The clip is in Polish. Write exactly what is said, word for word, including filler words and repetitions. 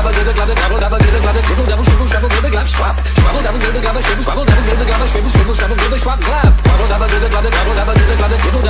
dabba, gibbe, glabbe, gabble, dabba, gibbe, glabbe, gibble, double, shibble, shabble, gibbe, glab, schwab. Schwabble, double, gibbe, glabbe, shibble, schwabble, double, gibbe, glabbe, shibble, shibble, shabble, gibbe, schwab, glab. Schwabble, dabba, gibbe, glabbe, gabble, dabba, gibbe, glabbe, gibble,